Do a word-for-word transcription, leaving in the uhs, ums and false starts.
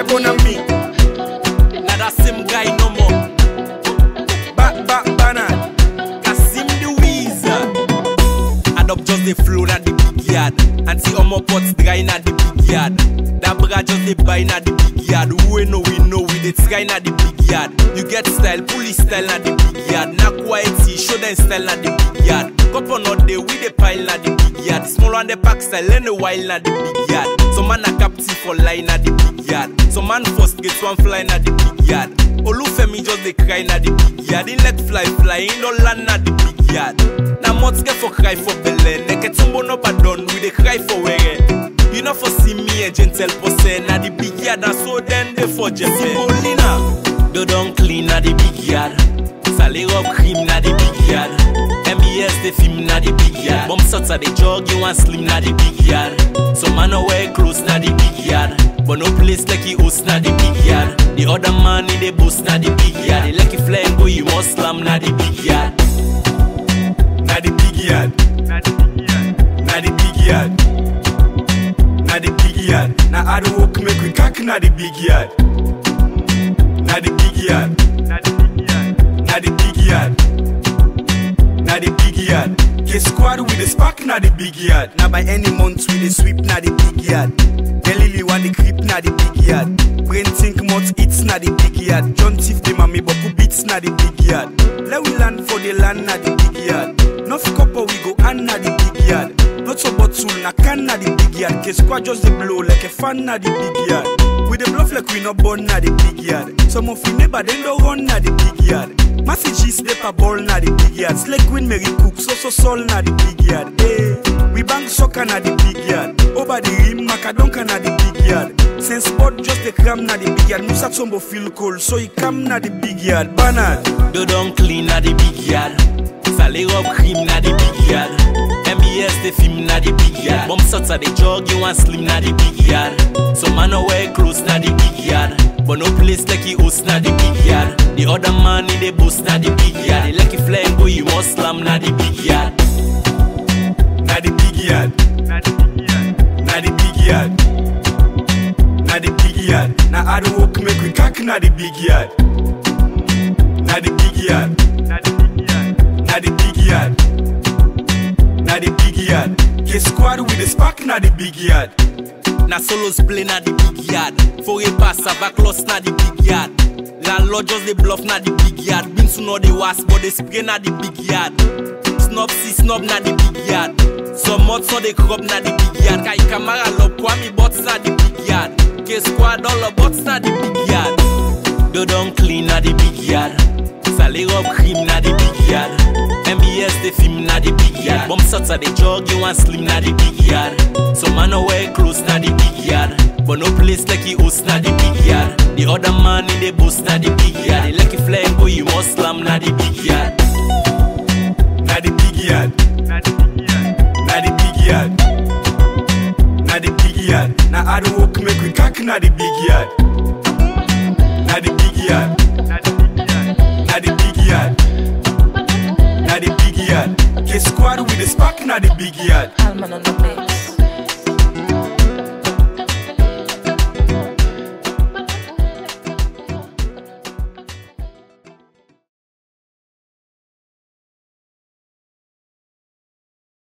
gonna me. Now that same guy no more. Back, back, banana. Kassim D Wizard. Add up just the flow na the big yard. And see all my pots dry na the big yard. That bra just the buy na the big yard. Who we know we know we the try na the big yard. You get style, police style na the big yard. Na quiety, show them style na the big yard. Couple not day we the pile na the big yard. Small on the pack style, learn the wild na the big yard. Some man a captive for line na the big yard. Some man first get one fly na the big yard. Olufemi just the cry na the big yard. He let fly fly, he no land na the big yard. Now mots get for cry for Belen. Neke tumbo no pardon, we they cry for where. You know for see me a gentle person na the big yard. And so then they for Jesse Molina. Do don't clean na the big yard. Sally up cream na the big yard. M B S the film na the big yard. Bump shots at the jog, you want slim na the big yard. So man no wear clothes na the big yard. But no place like he host na the big yard. The other man in the boost na the big yard. The lucky flying go you must slam na the big yard. Na the big yard. Na the big yard. Na the big yard. Na the big yard. Na hard work make we cack na the big yard. Na the big yard. Na the big yard. Na the big yard. Na the big yard. K squad with the spark na the big yard. Now by any month we the sweep na the big yard. Lily want the creep na the big yard. Brain think much it's na the big yard. John Tiff the mommy but who beats na the big yard. Let we land for the land na the big yard. Enough copper we go and na the big yard. Not so bottle na can na the big yard. K squad just the blow like a fan na the big yard. We the bluff like we no born na the big yard. Some of we neighbor they no run na the big yard. Messages they pa ball na the big yard. Slay Queen Mary Cook so so soul na the big yard. Hey, we bang soccer na the big yard. Over the rim macadonka na the big yard. Since sport just the cram na the big yard. Musa Tombo feel cold so he come na the big yard. Banana. Do don't clean na the big yard. Sally up cream na the big yard. M B S the film na the big yard. Bump shots at the jog, you want slim na the big yard. So man no wear clothes na the big yard. But no place like he host na the big yard. The other man in the boost na the big yard. The lucky flying go you must slam na the big yard. Na the big yard. Na the big yard. Na the big yard. Na the big yard. Na hard work make we cack na the big yard. Na the big yard. Na the big yard. Na the big yard. Na the big yard. K squad with the spark na the big yard. Na solos play na the big yard. For a pass back lost na the big yard. Landlord just the bluff na the big yard. Been to know the was but they spray na the big yard. Snob see snob na the big yard. Some mods on the crop na the big yard. Kai camera love kwami bots na the big yard. K squad all the bots na the big yard. Do don't clean na the big yard. Sally up cream na the big yard. M B S the film na the big yard. Bump shots at the jog, you want slim na the big yard. So man no wear clothes na the big yard. But no place like he host na the big yard. The other man in the boost na the big yard. The lucky flying go you must slam na the big yard. Na the big yard. Na the big yard. Na the big yard. Na the big yard. Na hard work make we cack na the big yard. Na the big yard. Na the big yard. Na the big yard. Na the big yard. K squad with the spark na the big yard. Alman on the mix.